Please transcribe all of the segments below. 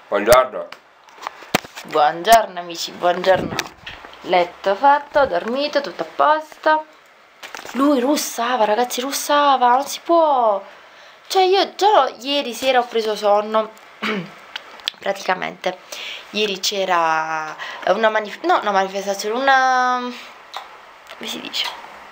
Buongiorno. Buongiorno amici, buongiorno. Letto fatto, dormito, tutto a posto. Lui russava, ragazzi, russava, non si può. Cioè io già ieri sera ho preso sonno. Praticamente. Ieri c'era una manifestazione, come si dice?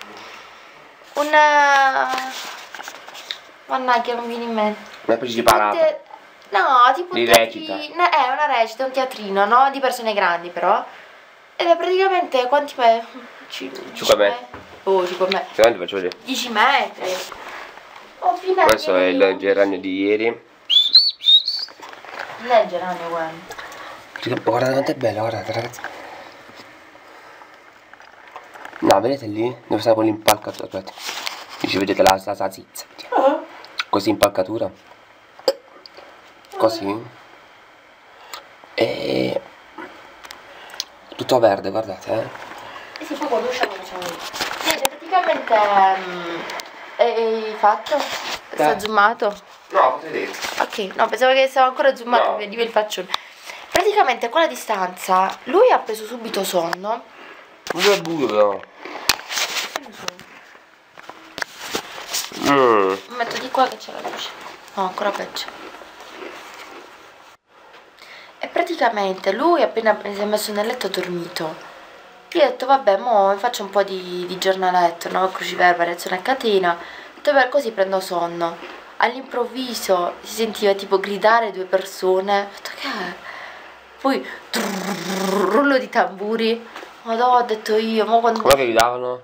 Mannaggia, non mi viene in mente. Una specie di parata. No, tipo di recita. Una recita, un teatrino, no? Di persone grandi però. Ed è praticamente quanti metri? 5 metri. Oh, 5 metri. Secondo faccio vedere. 10 metri. Oh, Questo è il geranio di ieri. Non è il geranio, guarda. Guardate quanto è bello, guardate ragazzi. No, vedete lì? Dove sta quell'impalcatura? Aspetta. Dice, vedete la zizza. Così impalcatura. Così. E tutto verde, guardate, Sì, poi quando usciamo facciamo lì. Niente, praticamente hai fatto? Sta zoomato? No, potete. Ok, no, pensavo che stavo ancora zoomato, vediva il faccione. Praticamente a quella distanza lui ha preso subito sonno. Non è buio però. Mi metto di qua che c'è la luce. No, ancora peggio. E praticamente lui appena si è messo nel letto ha dormito. Io ho detto vabbè, mo faccio un po' di giornaletto, no? Cruciverba, reazione a catena. Ho detto beh, così prendo sonno. All'improvviso si sentiva tipo gridare due persone. Ho detto che è? Poi rullo di tamburi. Madonna, ho detto io, mo quando... Come che gridavano?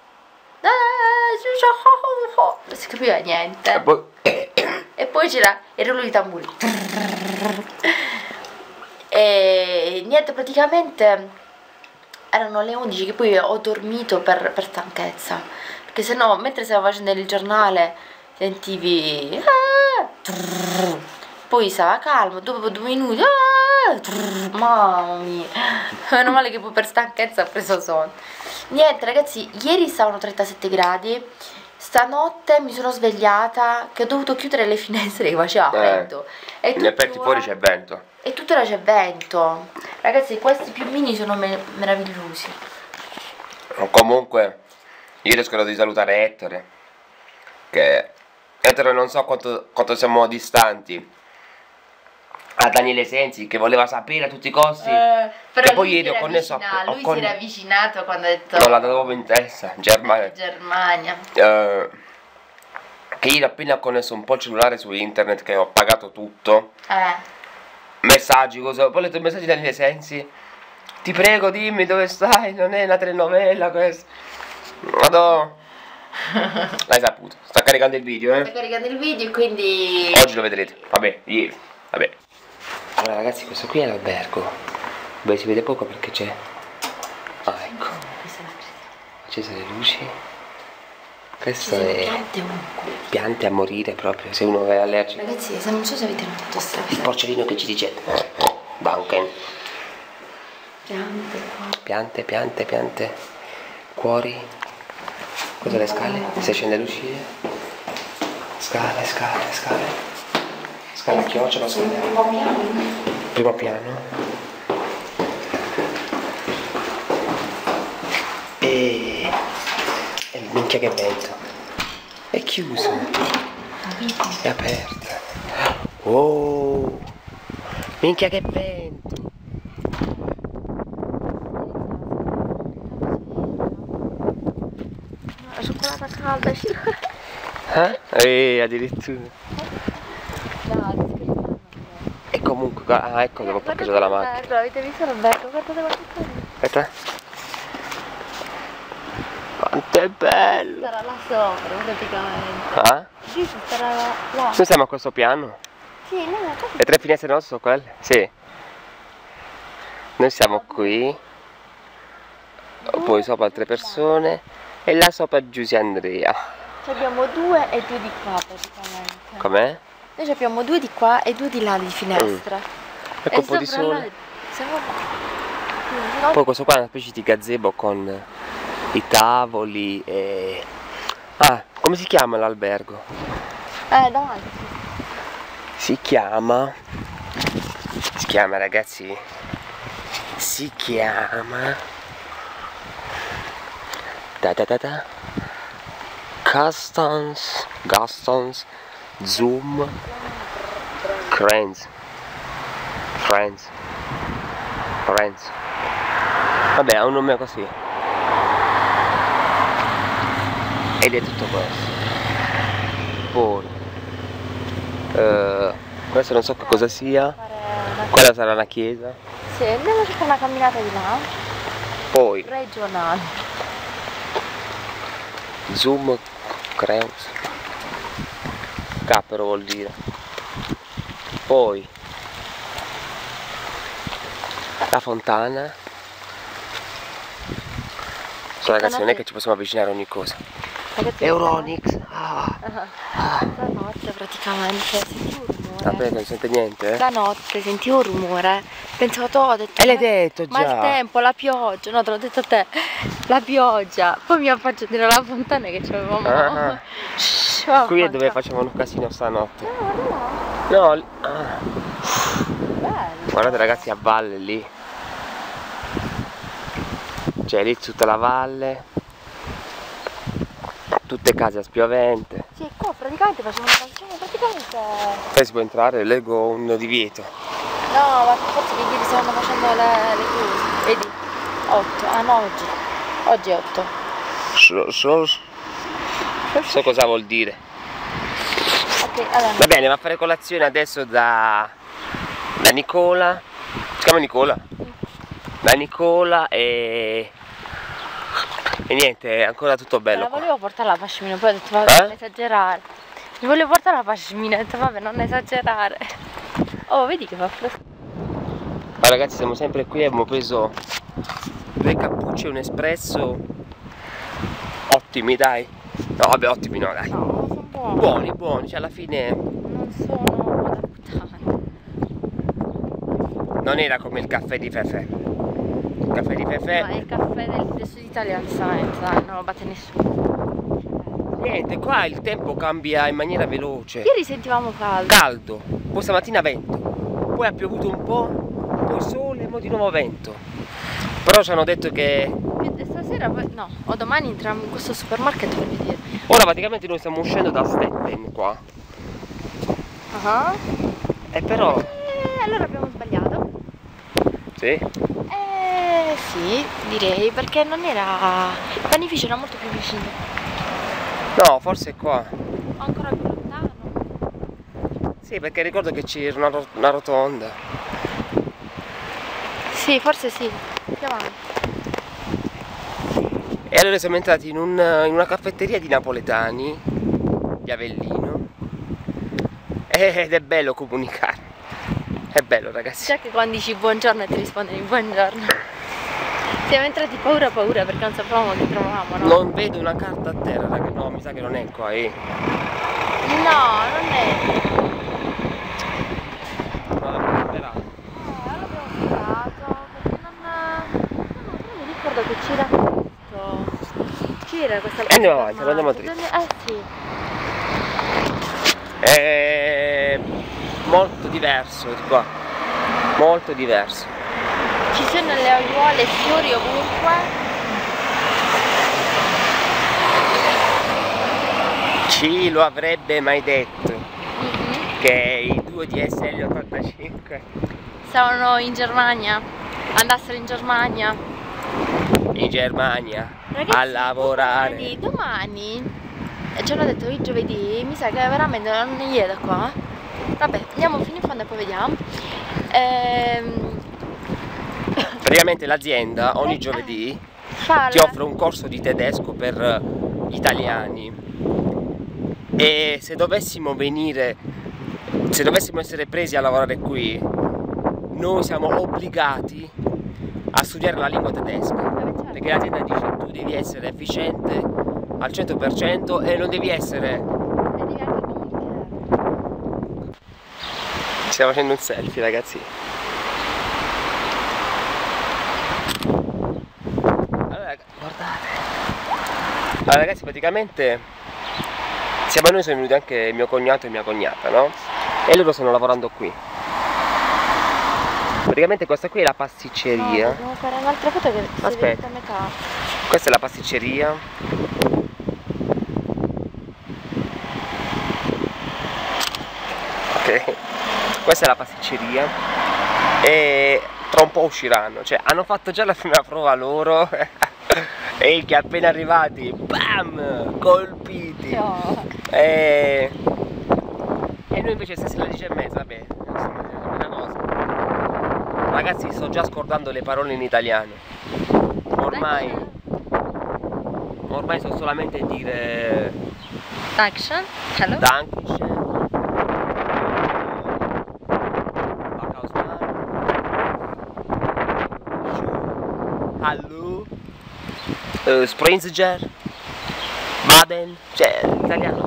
Non si capiva niente. E poi c'era il rullo di tamburi. E niente, praticamente erano le 11 che poi ho dormito per stanchezza. Perché sennò mentre stavo facendo il giornale sentivi... Poi stava calmo, dopo 2 minuti... Mamma mia. Meno male che poi per stanchezza ho preso sonno. Niente ragazzi, ieri stavano 37 gradi. Stanotte mi sono svegliata che ho dovuto chiudere le finestre che faceva freddo. In effetti fuori c'è vento. E tuttora c'è vento. Ragazzi, questi piumini sono meravigliosi. Comunque, io riesco di salutare Ettore. Che Ettore non so quanto siamo distanti. A Daniele Sensi che voleva sapere a tutti i costi. Però che poi ieri ho connesso lui si era avvicinato quando ha detto... Non l'ha dato proprio in testa. Germania. Che ieri appena ho connesso un po' il cellulare su internet, che ho pagato tutto. Messaggi, cosa? Poi ho letto i messaggi di Daniele Sensi. Ti prego dimmi dove stai, non è una telenovela questa. Madonna. L'hai saputo. Sta caricando il video, Sta caricando il video, quindi... Oggi lo vedrete. Vabbè, ieri. Vabbè. Allora ragazzi, questo qui è l'albergo. Beh, si vede poco perché c'è... Ah, ecco. Accese le luci. Questo è... piante a morire proprio, se uno è allergico. Ragazzi, non so se avete notato il porcellino che ci dice Banken. Piante. Cuori. Cosa le scale? Si scende ad uscire. Scale. Scala a chiocciola. Primo piano. E minchia che vento. È chiuso. È aperta. Oh, minchia che vento. La cioccolata calda. Addirittura. E comunque, ecco dove ho parcheggiato dalla macchina. Avete visto l'albergo? Guardate quanto è bello. Aspetta. Quanto è bello. Sarà là sopra praticamente. Sì, sarà là. Noi siamo a questo piano? Sì, no, le 3 finestre non sono quelle? Sì. Noi siamo qui. Poi sopra altre persone. E là sopra Giusy Andrea. Abbiamo 2 e 2 di qua praticamente. Com'è? Noi abbiamo 2 di qua e 2 di là di finestra. Ecco un po' di sole. Poi questo qua è una specie di gazebo con i tavoli e... come si chiama l'albergo? Davanti. Si chiama Si chiama, ragazzi, si chiama Customs Zoom Friends. Vabbè, ha un nome così. Ed è tutto questo. Poi questo non so che cosa sia. Quella sarà la chiesa. Sì, andiamo a fare una camminata di là. Poi regionale. Zoom Creus. Cappero vuol dire. Poi la fontana. Ragazzi, non è che ci possiamo avvicinare a ogni cosa. Euronics. Stanotte praticamente sentivo un rumore. Aspetta, non sente niente? Stanotte sentivo un rumore. Pensavo, ho detto. E l'hai detto già. Ma il tempo, la pioggia, no, te l'ho detto a te. La pioggia. Poi mi faccio dire la fontana che c'avevamo. Qui è dove facevano un casino stanotte. No. Bello. Guardate ragazzi, a valle lì. Cioè lì tutta la valle. Tutte case a spiovente. Sì, qua praticamente facciamo una canzone, praticamente. Poi si può entrare, leggo un divieto. No, ma forse che ieri stavano facendo le cose. Vedi? 8. Ah no, oggi è 8. So cosa vuol dire. Ok, allora. Va bene, va a fare colazione adesso da Nicola. Si chiama Nicola? Da Nicola e niente, è ancora tutto bello. Ma volevo portare la pashmina, poi ho detto vabbè, non esagerare. Mi volevo portare la pashmina, ho detto vabbè, non esagerare. Oh, vedi che fa fresco. Ma ragazzi, siamo sempre qui, abbiamo preso 2 cappucci e un espresso. Ottimi, dai. No, vabbè, ottimi no, dai. No, sono buoni. Buoni, cioè alla fine non sono da puttana. non era come il caffè di Fefè. Il caffè di Fefè. Ma è il caffè del Sud Italia Science, non lo batte nessuno. Niente, qua il tempo cambia in maniera veloce. Ieri sentivamo caldo. Caldo, poi stamattina vento, poi ha piovuto un po', poi sole e poi di nuovo vento. Però ci hanno detto che stasera, no, o domani entriamo in questo supermarket per vedere. ora praticamente noi stiamo uscendo da Stetten qua. E però allora abbiamo sbagliato. sì? Sì, direi, perché non era. Il panificio era molto più vicino. No, forse è qua. Ancora più lontano. Sì, perché ricordo che c'era una rotonda. Sì, forse sì. Andiamo avanti. E allora siamo entrati in una caffetteria di napoletani, di Avellino. Ed è bello comunicare. È bello, ragazzi. Già che quando dici buongiorno e ti rispondono buongiorno. Siamo entrati paura perché non sapevamo che trovavamo, no? Non vedo una carta a terra, raga. No, mi sa che non è qua, No, non è. No, l'abbiamo superato perché non mi ricordo che c'era questo. C'era questa. Andiamo avanti, andiamo dritto. Sì. È molto diverso di qua. Molto diverso. Ci sono le aiuole e fiori ovunque. Chi lo avrebbe mai detto che i due di SL85 stavano in Germania, andassero in Germania. Ragazzi, a lavorare. Domani ci hanno detto il giovedì, mi sa che veramente non è da qua. Vabbè, andiamo fino in fondo e poi vediamo. Praticamente l'azienda ogni giovedì ti offre un corso di tedesco per italiani e se dovessimo essere presi a lavorare qui, noi siamo obbligati a studiare la lingua tedesca, perché l'azienda dice tu devi essere efficiente al 100% e non devi essere. Devi anche comunicare. Stiamo facendo un selfie, ragazzi. Guardate. Allora ragazzi, praticamente siamo noi, sono venuti anche mio cognato e mia cognata, no? E loro stanno lavorando qui. Praticamente questa qui è la pasticceria. No, dobbiamo fare un'altra foto che si vede a metà. Questa è la pasticceria. Ok. Questa è la pasticceria. E tra un po' usciranno. Cioè, hanno fatto già la prima prova loro. E che appena arrivati, bam! Colpiti! No. E noi invece stasera alle 10:30, vabbè, una cosa. Ragazzi, sto già scordando le parole in italiano. Ormai so solamente dire Action. Hello. Dankeschön. Backhausmann. Hallo. Sprinziger. Baden. Cioè, l'italiano.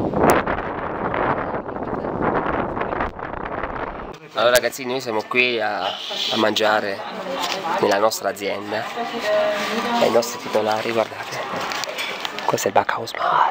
Allora ragazzini, noi siamo qui a mangiare nella nostra azienda e i nostri titolari, guardate, questo è il Backhausmann.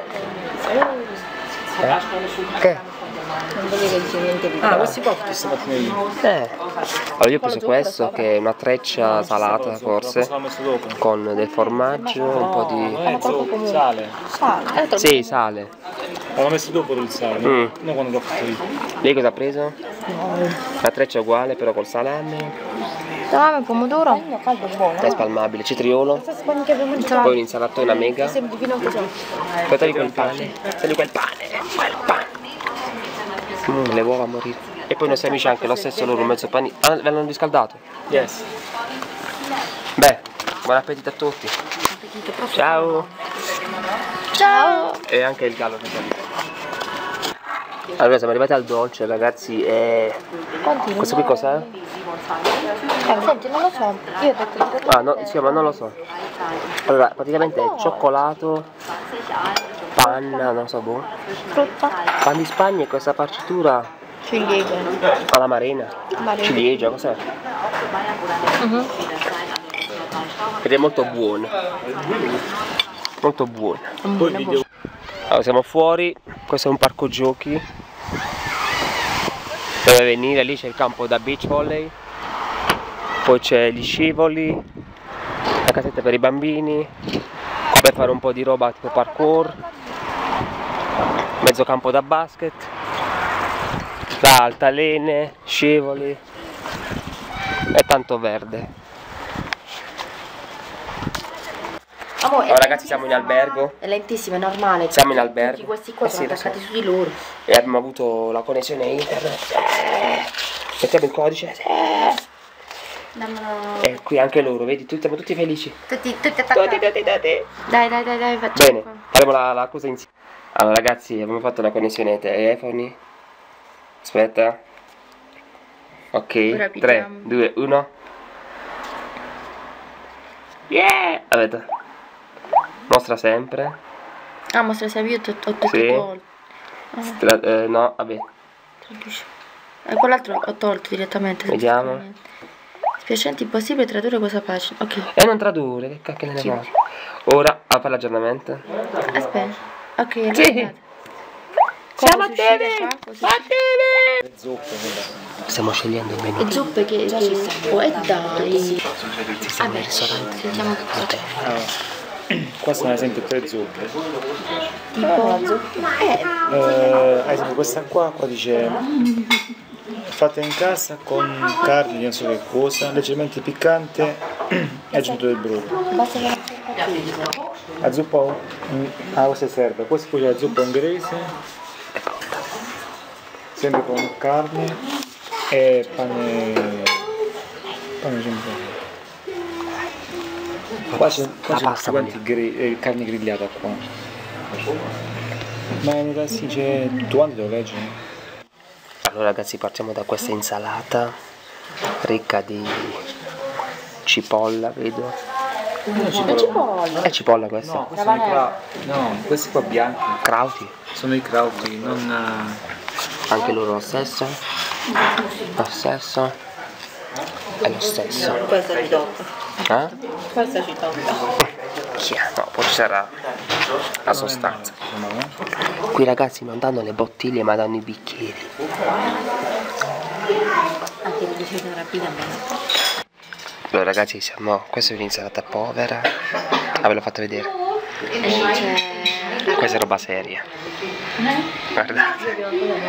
Che? Non voglio che dici niente di questi qua tutti stamattina lì. Allora io ho preso questo che è una treccia salata forse, con del formaggio, un po' di... Sale. Sì, sale. L'ho messo dopo il sale, no quando l'ho fatto io. Lei cosa ha preso? La treccia è uguale però col salame. Salame, pomodoro. È spalmabile, cetriolo. Poi un'insalatona mega. Poi togli quel pane. Togli quel pane. Le uova a morire. E poi i nostri amici anche lo stesso loro, mezzo panino. Ah, l'hanno riscaldato? Yes. Beh, buon appetito a tutti. Ciao. Ciao. E anche il gallo che salita. Allora siamo arrivati al dolce ragazzi e... Questo qui cos'è? Senti, non lo so. Io ho detto di... Ah no, sì, ma non lo so. Allora, praticamente è cioccolato, panna, non so, boh. Frutta. Pan di Spagna e questa farcitura Ciliegia. alla marina. Ciliegia, cos'è? Ed è molto buona. Molto buona. Allora, siamo fuori, questo è un parco giochi. Dove venire, lì c'è il campo da beach volley. Poi c'è gli scivoli, la casetta per i bambini, per fare un po' di roba tipo parkour, mezzo campo da basket, la altalene, scivoli e tanto verde. Allora ragazzi siamo in albergo. È lentissimo, è normale. Siamo in albergo. Tutti questi qua sono attaccati su di loro. E abbiamo avuto la connessione internet. Mettiamo il codice. E qui anche loro, vedi, siamo tutti felici. Tutti attaccati. Tutti. Dai, facciamo. Bene, faremo la cosa insieme. Allora ragazzi, abbiamo fatto la connessione ai telefoni. Aspetta. Ok, 3, 2, 1. Yeah! Aspetta. Mostra sempre. Ah, mostra sempre, io ho tutto sì. No, vabbè. Quell'altro ho tolto direttamente. Vediamo. Spiacente, impossibile tradurre questa pagina. Ok. E non tradurre, che cacchio ne va. Ora a fare l'aggiornamento. Aspetta. Ok, sì. Siamo a TV! Stiamo scegliendo il menù. E zuppe che oh, e dai. Siamo al ristorante. Sentiamo che cosa. Qua sono ad esempio 3 zuppe. Tipo ad esempio questa qua dice fatta in casa con carne di non so che cosa, leggermente piccante e aggiunto del brodo. La zuppa questa serve, questa poi c'è la zuppa ungherese, sempre con carne e pane sempre. Qua c'è carne grigliata qua. Ma in realtà sì, c'è tutto quanto devo leggere. Allora ragazzi partiamo da questa insalata ricca di cipolla, vedo. È cipolla questa? No, questi qua bianchi. Crauti? Sono i crauti, non... Anche loro lo stesso? Lo stesso? È lo stesso. Questa ci tocca. Questa ci tocca. No, poi ci sarà la sostanza. Qui ragazzi non danno le bottiglie ma danno i bicchieri. Anche di fede rapidamente. Allora ragazzi, questa è un'insalata povera. Ah, ve l'ho fatta vedere. Questa è roba seria. Guardate.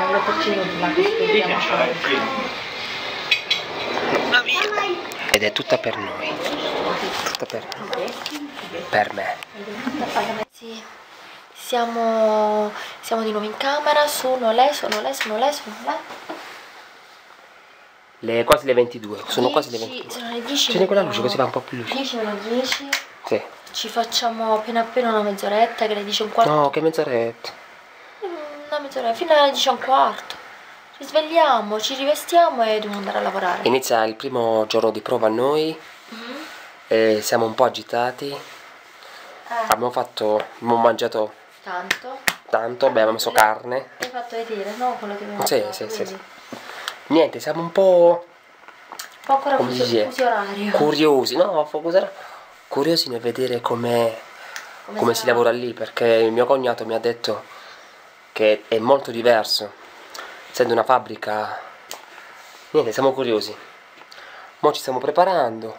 Ed è tutta per noi. Tutta per noi. Per me. Ragazzi, siamo di nuovo in camera. Sono le quasi le 22. Sono quasi le 22. Sono le 10. C'è quella luce così va un po' più luce. 10. Sì. Ci facciamo appena una mezz'oretta, che alle 10:15. No, che mezz'oretta. Una mezz'oretta, fino alle 10:15. Ci svegliamo, ci rivestiamo e dobbiamo andare a lavorare. Inizia il primo giorno di prova a noi. Siamo un po' agitati. Abbiamo mangiato tanto, abbiamo messo carne. Hai fatto vedere, no? Quello che abbiamo fatto. Sì. Niente, siamo un po' ancora fusi orario. Curiosi nel vedere come si lavora lì, perché il mio cognato mi ha detto che è molto diverso, essendo una fabbrica. Niente, siamo curiosi. Mo ci stiamo preparando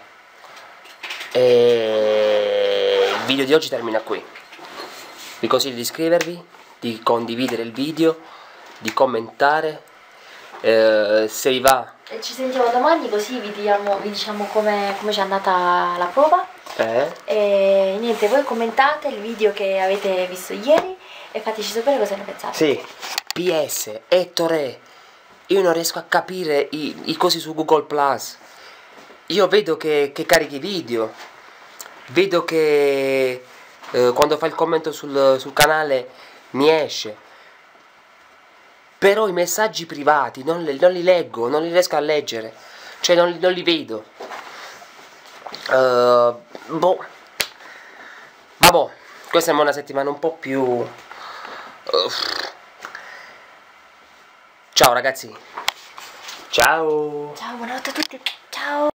e il video di oggi termina qui. Vi consiglio di iscrivervi, di condividere il video, di commentare. Se vi va, ci sentiamo domani, così vi diciamo come ci è andata la prova. E niente, voi commentate il video che avete visto ieri e fateci sapere cosa ne pensate. Sì. PS, Ettore, io non riesco a capire i cosi su Google Plus. Io vedo che carichi video, vedo che quando fai il commento sul canale mi esce. Però i messaggi privati non li leggo, non li riesco a leggere, cioè non li vedo. Vabbè, questa è una settimana un po' più. Ciao ragazzi. Ciao. Ciao, buonanotte a tutti. Ciao.